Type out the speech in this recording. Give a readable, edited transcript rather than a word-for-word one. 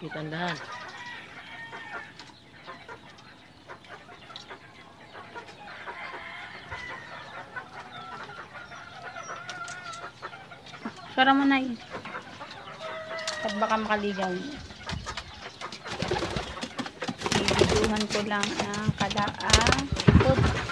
Tandahan. Sara mo na yun. At baka makaligaw niya. Ibiduhan ko lang ang kalaang food.